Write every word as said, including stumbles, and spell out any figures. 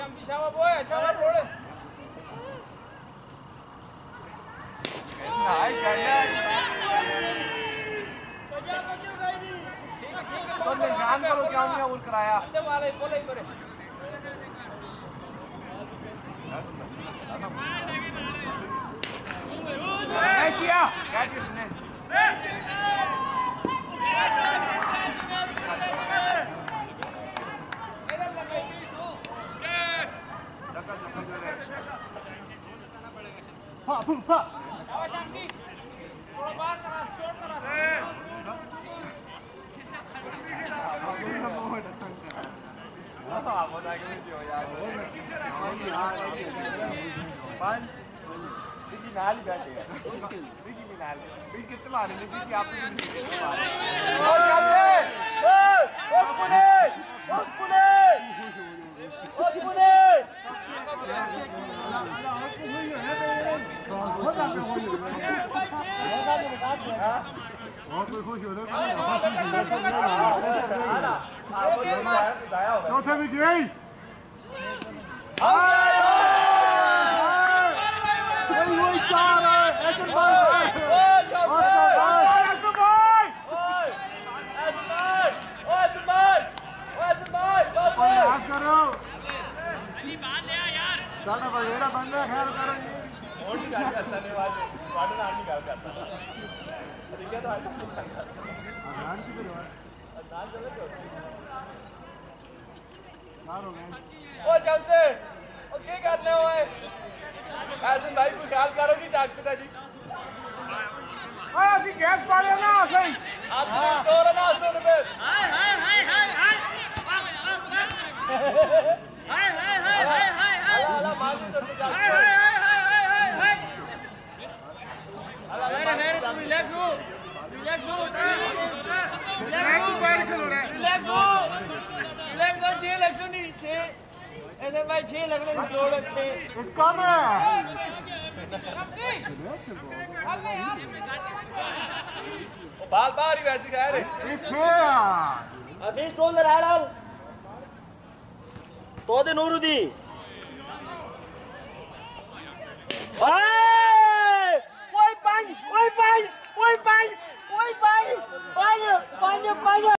शांति शाबाश बोए शाबाश बोले हाय करना तो मैं जान करो क्या हमने और कराया अच्छा वाले बोले करे नहीं किया क्या किया तूने हाँ हाँ शांति थोड़ा बाहर करा शॉट करा हाँ वो जाके भी दियो यार पांच बिकी नाल ही बैठे हैं बिकी भी नाल बिकी कितने मारे बिकी आप कितने मारे ओ जाते ओ ओ पुणे ओ पुणे ओ पुणे बहुत कोई खुश हो रहा है चौथे भी गई वही वही चार है ऐसे भाई ऐसे भाई ऐसे भाई ऐसे भाई ऐसे भाई प्रयास करो साढ़ा वगैरह बंद है खैर करेंगे और नहीं गाड़ी करता नहीं वाले वाले नाम नहीं गाड़ी करता ठीक है तो आज नाम से बोलो नाम चले तो नाम हो गए ओ जमसे ओ क्या करते हो भाई ऐसे भाई को ख्याल करो कि डॉक्टर जी ओए अभी गैस पाले ना सही आप तो स्टोर ना सुन बे हाय हाय हाय हाय हाय हाय हाय हाय हाय हाय अल्लाह माजी तो जा हाय हाय हाय हाय हाय अल्लाह मेरे तुम रिलैक्स हो रिलैक्स हो रिलैक्स हो बाहर खलो रहा है रिलैक्स हो रिलैक्स हो छह लग नहीं छह ऐसे भाई छह लगने में दो लग छह इसका में बाल बाल ही वैसे कह रहे अभी कौन रहा डाल तो दे नूरुदी ओए ओए पांच ओए पांच ओए पांच ओए पांच पांच पांच पांच